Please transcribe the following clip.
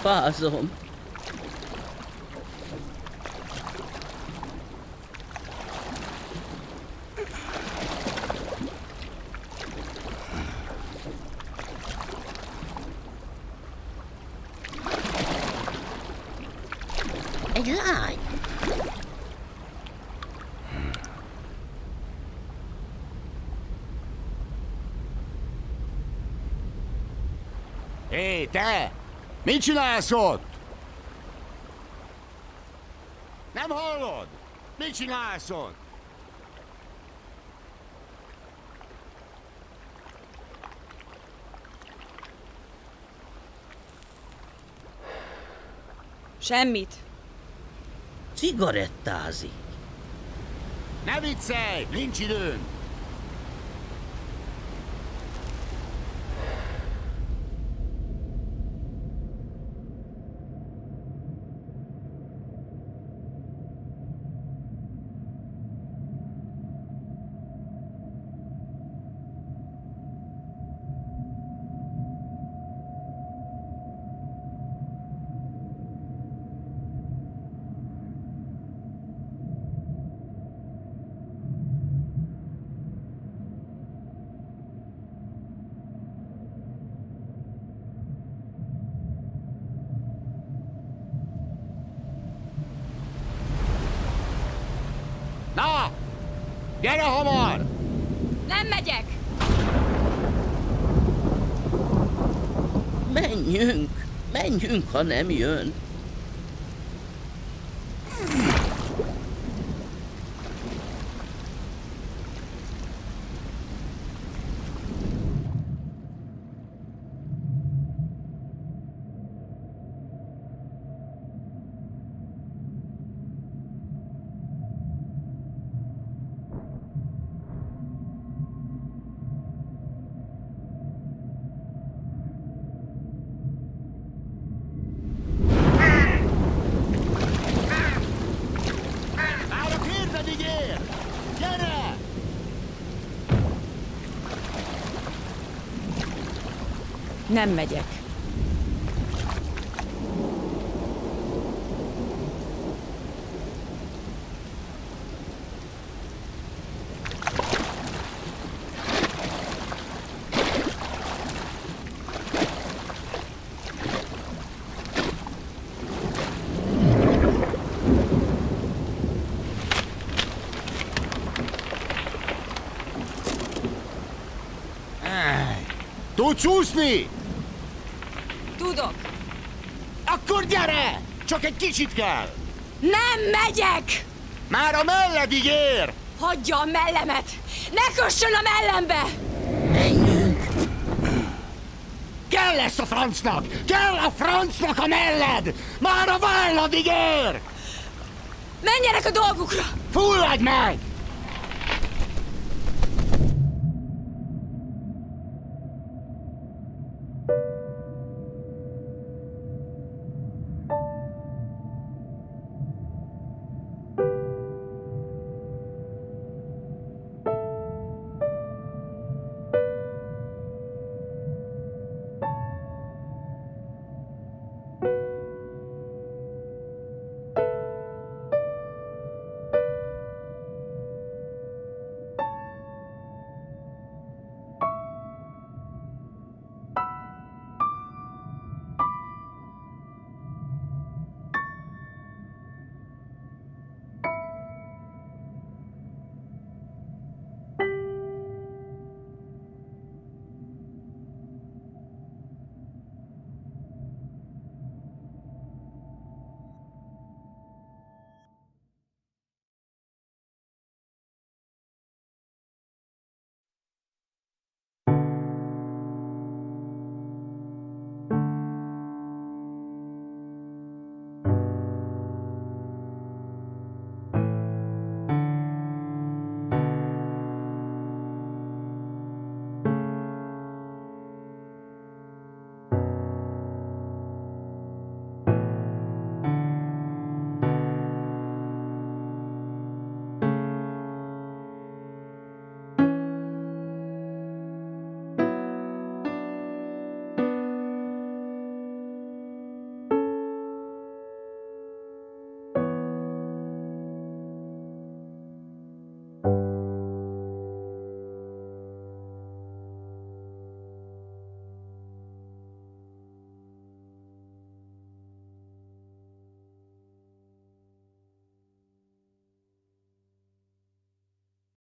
fázom. Egy lány. Hé, te! Mit csinálsz ott? Nem hallod? Mit csinálsz ott? Semmit. Cigarettázik. Ne viccelj! Nincs időn! Na! Gyere hamar! Nem megyek! Menjünk! Menjünk, ha nem jön. Nem megyek. Tudsz úszni? Tudok. Akkor gyere! Csak egy kicsit kell! Nem megyek! Már a melledig ér! Hagyja a mellemet! Ne kössön a mellembe! Menjünk! Kell lesz a francnak! Kell a francnak a melled! Már a válladig ér! Menjenek a dolgukra! Fulladj meg!